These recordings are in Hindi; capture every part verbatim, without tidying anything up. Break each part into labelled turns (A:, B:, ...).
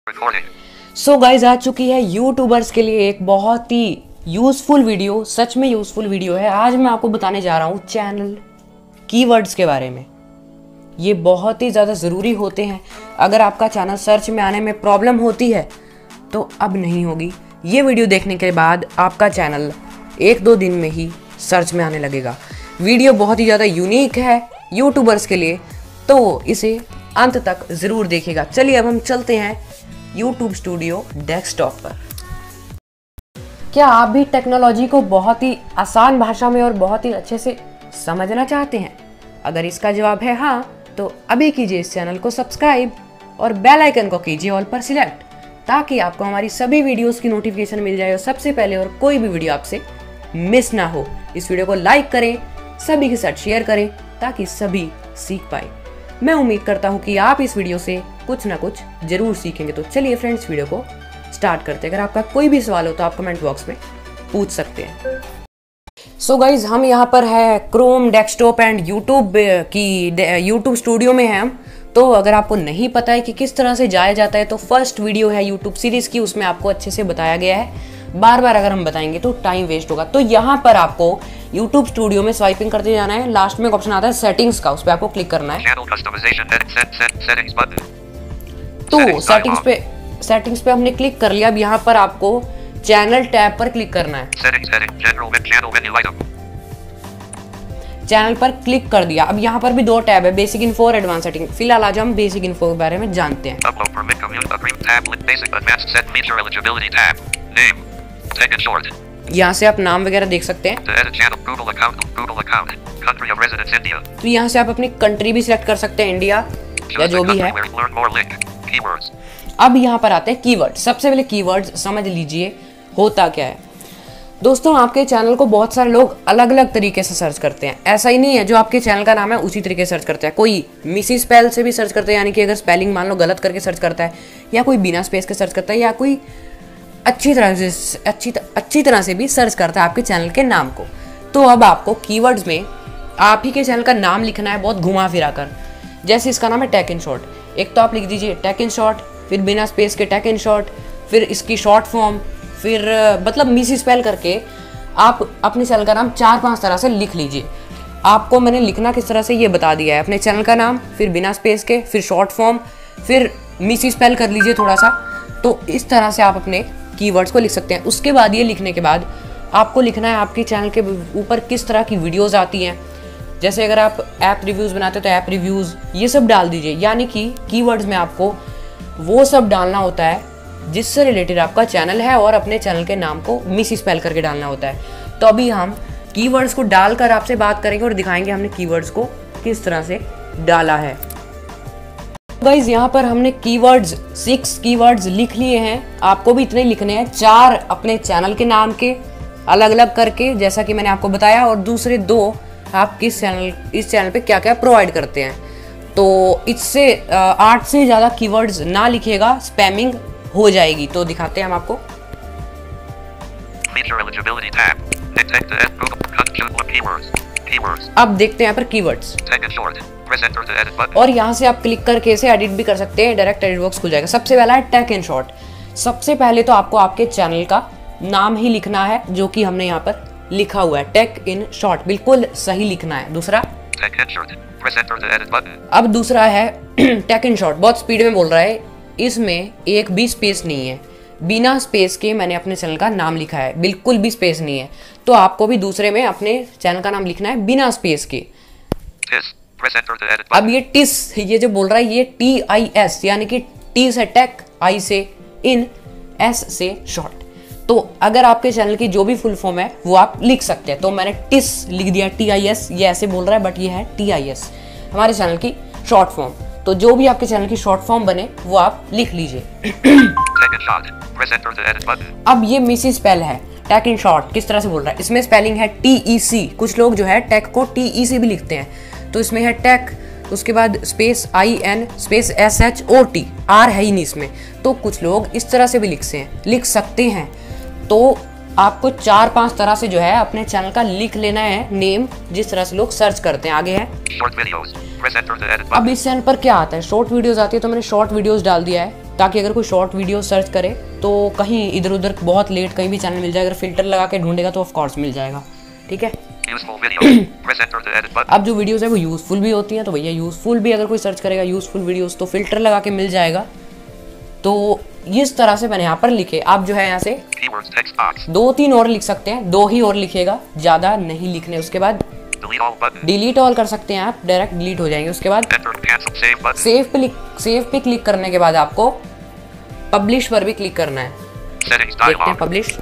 A: सो गाइज आ चुकी है यूट्यूबर्स के लिए एक बहुत ही यूजफुल वीडियो, सच में यूजफुल वीडियो है। आज मैं आपको बताने जा रहा हूँ चैनल कीवर्ड्स के बारे में। ये बहुत ही ज़्यादा ज़रूरी होते हैं। अगर आपका चैनल सर्च में आने में प्रॉब्लम होती है तो अब नहीं होगी। ये वीडियो देखने के बाद आपका चैनल एक दो दिन में ही सर्च में आने लगेगा। वीडियो बहुत ही ज़्यादा यूनिक है यूट्यूबर्स के लिए, तो इसे अंत तक ज़रूर देखिएगा। चलिए अब हम चलते हैं यूट्यूब स्टूडियो डेस्कटॉप पर। क्या आप भी टेक्नोलॉजी को बहुत ही आसान भाषा में और बहुत ही अच्छे से समझना चाहते हैं? अगर इसका जवाब है हाँ, तो अभी कीजिए इस चैनल को सब्सक्राइब और बेल आइकन को कीजिए ऑल पर सिलेक्ट, ताकि आपको हमारी सभी वीडियोस की नोटिफिकेशन मिल जाए और सबसे पहले और कोई भी वीडियो आपसे मिस ना हो। इस वीडियो को लाइक करें, सभी के साथ शेयर करें, ताकि सभी सीख पाए। मैं उम्मीद करता हूँ कि आप इस वीडियो से कुछ ना कुछ जरूर सीखेंगे। तो चलिए फ्रेंड्स, वीडियो को स्टार्ट करते हैं। अगर आपका कोई भी सवाल हो तो आप कमेंट बॉक्स में पूछ सकते हैं। सो so गाइज, हम यहाँ पर है क्रोम डेस्कटॉप एंड यूट्यूब की यूट्यूब स्टूडियो में हैं हम। तो अगर आपको नहीं पता है कि किस तरह से जाया जाता है, तो फर्स्ट वीडियो है यूट्यूब सीरीज की, उसमें आपको अच्छे से बताया गया है। बार बार अगर हम बताएंगे तो टाइम वेस्ट होगा। तो यहाँ पर आपको यूट्यूब स्टूडियो में स्वाइपिंग करते जाना है। लास्ट में एक ऑप्शन आता है सेटिंग्स का, उस पर आपको क्लिक करना है। तो सेटिंग्स पे सेटिंग्स पे हमने क्लिक कर लिया। अब यहाँ पर आपको चैनल टैब पर क्लिक करना है। चैनल पर क्लिक कर दिया। अब यहाँ पर भी दो टैब है, बेसिक इन्फो और एडवांस सेटिंग। फिलहाल आज हम बेसिक इन्फो के बारे में जानते हैं। यहाँ से आप नाम वगैरह देख सकते हैं। तो यहाँ से आप अपनी कंट्री भी सिलेक्ट कर सकते हैं, इंडिया या जो भी है। अब यहाँ पर आते हैं कीवर्ड। सबसे पहले कीवर्ड्स समझ लीजिए होता क्या है। दोस्तों, आपके चैनल को बहुत सारे लोग अलग अलग तरीके से सर्च करते हैं। ऐसा ही नहीं है जो आपके चैनल का नाम है उसी तरीके से सर्च करता है। कोई मिसी स्पेल से भी सर्च करता है, यानी कि अगर स्पेलिंग मान लो गलत करके सर्च करता है, या कोई बिना स्पेस के सर्च करता है, या कोई अच्छी तरह से अच्छी अच्छी तरह से भी सर्च करता है आपके चैनल के नाम को। तो अब आपको कीवर्ड्स में आप ही के चैनल का नाम लिखना है, बहुत घुमा फिरा कर। जैसे इसका नाम है टेक इन शॉर्ट, एक तो आप लिख दीजिए टेक इन शॉर्ट, फिर बिना स्पेस के टेक इन शॉर्ट, फिर इसकी शॉर्ट फॉर्म, फिर मतलब मिस स्पेल करके आप अपने चैनल का नाम चार पांच तरह से लिख लीजिए। आपको मैंने लिखना किस तरह से ये बता दिया है। अपने चैनल का नाम, फिर बिना स्पेस के, फिर शॉर्ट फॉर्म, फिर मिस स्पेल कर लीजिए थोड़ा सा। तो इस तरह से आप अपने कीवर्ड्स को लिख सकते हैं। उसके बाद ये लिखने के बाद आपको लिखना है आपके चैनल के ऊपर किस तरह की वीडियोस आती हैं। जैसे अगर आप ऐप रिव्यूज़ बनाते हो तो ऐप रिव्यूज़, ये सब डाल दीजिए। यानी कि कीवर्ड्स में आपको वो सब डालना होता है जिससे रिलेटेड आपका चैनल है, और अपने चैनल के नाम को मिस स्पेल करके डालना होता है। तो अभी हम कीवर्ड्स को डालकर आपसे बात करेंगे और दिखाएंगे हमने कीवर्ड्स को किस तरह से डाला है। गाइज, यहाँ पर हमने कीवर्ड्स सिक्स कीवर्ड्स लिख लिए हैं। आपको भी इतने लिखने हैं, चार अपने चैनल के नाम के अलग अलग करके, जैसा कि मैंने आपको बताया, और दूसरे दो आप किस चैनल इस चैनल पे क्या क्या प्रोवाइड करते हैं। तो इससे आठ से ज़्यादा कीवर्ड्स ना लिखिएगा, स्पैमिंग हो जाएगी। तो दिखाते हैं हम आपको। अब देखते हैं यहाँ पर कीवर्ड्स, और यहाँ से आप क्लिक करके इसे एडिट भी कर सकते हैं। डायरेक्ट एडिट बॉक्स खुल जाएगा। सबसे पहला है टेक इन शॉर्ट। सबसे पहले तो आपको आपके चैनल का नाम ही लिखना है, जो कि हमने यहाँ पर लिखा हुआ है, टेक इन शॉर्ट। बिल्कुल सही लिखना है। दूसरा, अब दूसरा है टेक इन शॉर्ट। बहुत स्पीड में बोल रहा है, इसमें एक भी स्पेस नहीं है। बिना स्पेस के मैंने अपने चैनल का नाम लिखा है, बिल्कुल भी स्पेस नहीं है। तो आपको भी दूसरे में अपने चैनल का नाम लिखना है बिना स्पेस के। अब ये टिस, ये जो बोल रहा है, ये टी आई एस, यानी कि टी से टेक, आई से इन, एस से शॉर्ट। तो अगर आपके चैनल की जो भी फुल फॉर्म है वो आप लिख सकते हैं। तो मैंने टिस लिख दिया, टी आई एस। ये ऐसे बोल रहा है बट ये है टी आई एस, हमारे चैनल की शॉर्ट फॉर्म। तो जो भी आपके चैनल की शॉर्ट फॉर्म बने वो आप लिख लीजिए। अब ये मिस स्पेल है, टेक इन शॉर्ट किस तरह से बोल रहा है। इसमें स्पेलिंग है टी ई सी। कुछ लोग जो है टेक को टी ई सी भी लिखते हैं। तो इसमें है टेक, उसके बाद space I N space S H O T, R है ही नहीं इसमें। तो कुछ लोग इस तरह से भी लिखते हैं लिख सकते हैं। तो आपको चार पांच तरह से जो है अपने चैनल का लिख लेना है नेम, जिस तरह से लोग सर्च करते हैं। आगे है अब इस चैनल पर क्या आता है, शॉर्ट वीडियोस आती है, तो मैंने शॉर्ट वीडियोस डाल दिया है। ताकि अगर कोई शॉर्ट वीडियो सर्च करे तो कहीं इधर उधर बहुत लेट कहीं भी चैनल मिल जाए, अगर फिल्टर लगा के ढूंढेगा तो ऑफ कोर्स मिल जाएगा, ठीक है। अब जो वीडियोस है वो यूज़फुल भी होती हैं, तो भैया यूज़फुल भी अगर कोई सर्च करेगा यूज़फुल वीडियोस तो फिल्टर लगा के मिल जाएगा। तो इस तरह से मैंने यहाँ पर लिखे, आप जो है यहाँ से दो तीन और लिख सकते हैं, दो ही और लिखेगा, ज़्यादा नहीं लिखने। उसके बाद डिलीट ऑल कर सकते हैं आप, डायरेक्ट डिलीट हो जाएंगे। उसके बाद सेव पे सेव पे क्लिक करने के बाद आपको पब्लिश पर भी क्लिक करना है। देखते हैं पब्लिश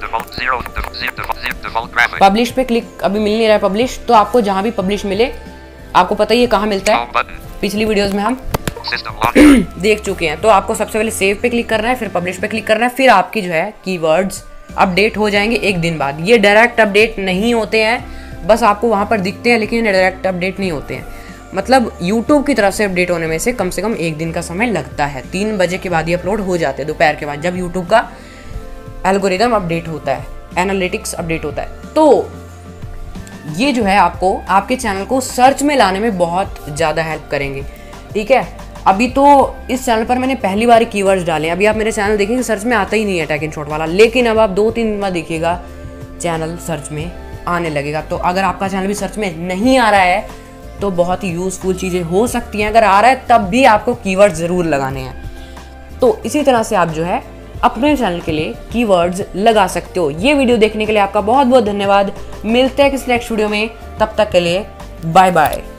A: पब्लिश पे क्लिक अभी मिल नहीं रहा है पब्लिश, तो आपको जहां भी पब्लिश मिले, आपको पता ही है कहाँ मिलता है, पिछली वीडियोस में हम देख चुके हैं। तो आपको सबसे पहले सेव पे क्लिक करना है, फिर पब्लिश पे क्लिक करना है, फिर आपकी जो है कीवर्ड्स अपडेट हो जाएंगे एक दिन बाद। ये डायरेक्ट अपडेट नहीं होते हैं, बस आपको वहां पर दिखते हैं, लेकिन डायरेक्ट अपडेट नहीं होते हैं। मतलब यूट्यूब की तरफ से अपडेट होने में से कम से कम एक दिन का समय लगता है। तीन बजे के बाद ये अपलोड हो जाते हैं, दोपहर के बाद, जब यूट्यूब का एल्गोरिदम अपडेट होता है, एनालिटिक्स अपडेट होता है। तो ये जो है आपको आपके चैनल को सर्च में लाने में बहुत ज़्यादा हेल्प करेंगे, ठीक है। अभी तो इस चैनल पर मैंने पहली बार कीवर्ड्स डाले, अभी आप मेरे चैनल देखेंगे सर्च में आता ही नहीं है टेक इन शॉर्ट वाला, लेकिन अब आप दो तीन बार देखिएगा चैनल सर्च में आने लगेगा। तो अगर आपका चैनल भी सर्च में नहीं आ रहा है तो बहुत ही यूज़फुल चीज़ें हो सकती हैं, अगर आ रहा है तब भी आपको कीवर्ड ज़रूर लगाने हैं। तो इसी तरह से आप जो है अपने चैनल के लिए कीवर्ड्स लगा सकते हो। ये वीडियो देखने के लिए आपका बहुत बहुत धन्यवाद। मिलते हैं किसी नेक्स्ट वीडियो में, तब तक के लिए बाय बाय।